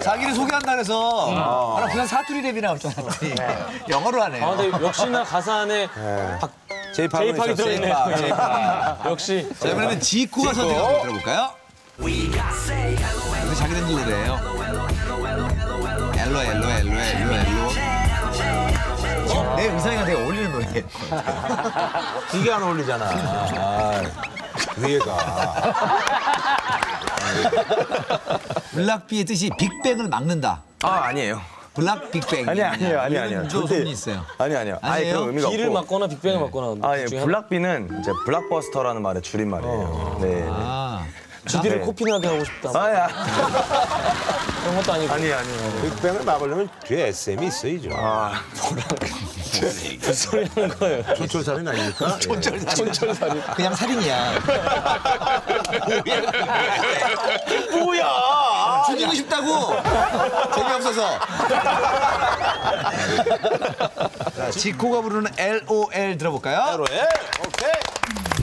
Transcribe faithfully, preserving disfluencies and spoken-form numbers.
자기를 소개한다 그래서 아, 나 그냥 사투리 랩이 나올 줄 알았더니 영어로 하네요. 아, 근데 역시나 가사 안에 박, 제이팝이 제이팝이 들어있네요. 제이팝, 제이팝. 역시. 자, 이번에는 지코가 선택한 곡 들어볼까요? 이거 자기 된 노래예요. 엘로, 엘로, 엘로, 엘로, 엘로. 내 의상이랑 되게 어울리는 노래예요. 이게 안 어울리잖아. 아, 위에가. 블락비의 뜻이 빅뱅을 막는다. 아, 아니에요. 블락 빅뱅. 아니 아니에요, 아니 아니요. 좀 소문이 있어요. 아니 아니요. 아니 아니에요? 그런 의미가 비를 없고. 맞거나 빅뱅을 맞거나. 아, 예, 둘 중에 블락비는 이제 블락버스터라는 말의 줄임말이에요. 네. 아, 지디를 네. 코피나게 하고 싶다. 아, 야. 그런 것도 아니고. 아니 아니요. 빅뱅을 막으려면 뒤에 에스엠이 있어야죠. 아, 무슨 소리 하는 거예요? 촌철살인 아닙니까? 촌철살인. 촌철살인. 그냥 살인이야. 뭐야? 죽이고 싶다고. 재미없어서. 자, 지코가 부르는 엘 오 엘 들어볼까요? 바로 에 오케이.